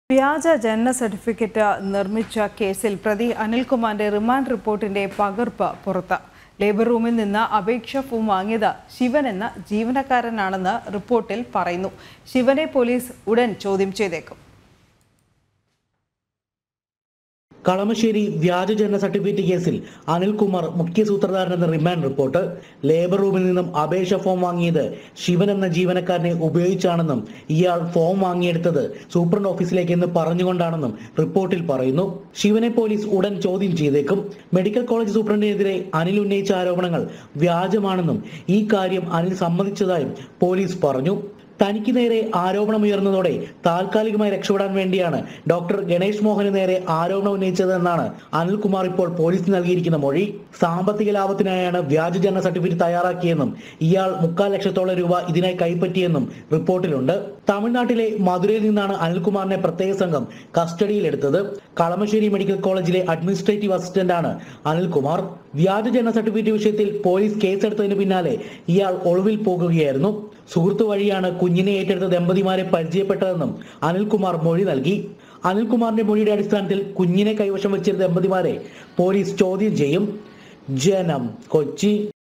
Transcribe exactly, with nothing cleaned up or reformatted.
വ്യാജ ജനന സർട്ടിഫിക്കറ്റ് നിർമ്മിച്ച കേസിൽ പ്രതി അനിൽകുമാറിന്റെ റിമാൻഡ് റിപ്പോർട്ടിന്റെ പകർപ്പ് പുറത്ത്. ലേബർ റൂമിൽ നിന്ന് അപേക്ഷ ഫോം വാങ്ങിയത് ശിവൻ എന്ന ജീവനക്കാരനാണെന്ന് റിപ്പോർട്ടിൽ പറയുന്നു. ശിവനെ പോലീസ് ഉടൻ ചോദ്യം ചെയ്തേക്കും. കളമശ്ശേരി വ്യാജ ജനന സർട്ടിഫിക്കറ്റ് കേസിൽ അനിൽകുമാർ മുഖ്യ സൂത്രധാരനെന്ന റിമാൻഡ് റിപ്പോർട്ട്. ലേബർ റൂമിൽ നിന്നും അപേക്ഷ ഫോം വാങ്ങിയത് ശിവൻ എന്ന ജീവനക്കാരനെ ഉപയോഗിച്ചാണെന്നും ഇയാൾ ഫോം വാങ്ങിയെടുത്തത് സൂപ്രണ്ട് ഓഫീസിലേക്ക് എന്ന് പറഞ്ഞുകൊണ്ടാണെന്നും റിപ്പോർട്ടിൽ പറയുന്നു. ശിവനെ പോലീസ് ഉടൻ ചോദ്യം ചെയ്തേക്കും. മെഡിക്കൽ കോളേജ് സൂപ്രണ്ടിനെതിരെ അനിൽ ഉന്നയിച്ച ആരോപണങ്ങൾ വ്യാജമാണെന്നും ഈ കാര്യം അനിൽ സമ്മതിച്ചതായും പോലീസ് പറഞ്ഞു. തനിക്ക് നേരെ ആരോപണമുയർന്നതോടെ താൽക്കാലികമായി രക്ഷപ്പെടാൻ വേണ്ടിയാണ് ഡോക്ടർ ഗണേഷ് മോഹന് നേരെ ആരോപണം ഉന്നയിച്ചതെന്നാണ് അനിൽകുമാർ ഇപ്പോൾ പോലീസിന് നൽകിയിരിക്കുന്ന മൊഴി. സാമ്പത്തിക ലാഭത്തിനായാണ് വ്യാജ ജനന സർട്ടിഫിക്കറ്റ് തയ്യാറാക്കിയെന്നും ഇയാൾ മുക്കാൽ ലക്ഷത്തോളം രൂപ ഇതിനായി കൈപ്പറ്റിയെന്നും റിപ്പോർട്ടിലുണ്ട്. തമിഴ്നാട്ടിലെ മധുരയിൽ നിന്നാണ് അനിൽകുമാറിനെ പ്രത്യേക സംഘം കസ്റ്റഡിയിലെടുത്തത്. കളമശ്ശേരി മെഡിക്കൽ കോളേജിലെ അഡ്മിനിസ്ട്രേറ്റീവ് അസിസ്റ്റന്റാണ് അനിൽകുമാർ. വ്യാജ ജനന സർട്ടിഫിക്കറ്റ് വിഷയത്തിൽ പോലീസ് കേസെടുത്തതിന് പിന്നാലെ ഇയാൾ ഒളിവിൽ പോകുകയായിരുന്നു. സുഹൃത്തു വഴിയാണ് കുഞ്ഞിനെ ഏറ്റെടുത്ത ദമ്പതിമാരെ പരിചയപ്പെട്ടതെന്നും അനിൽകുമാർ മൊഴി നൽകി. അനിൽകുമാറിന്റെ മൊഴിയുടെ അടിസ്ഥാനത്തിൽ കുഞ്ഞിനെ കൈവശം വെച്ചിരുന്ന ദമ്പതിമാരെ പോലീസ് ചോദ്യം ചെയ്യും. ജനം, കൊച്ചി.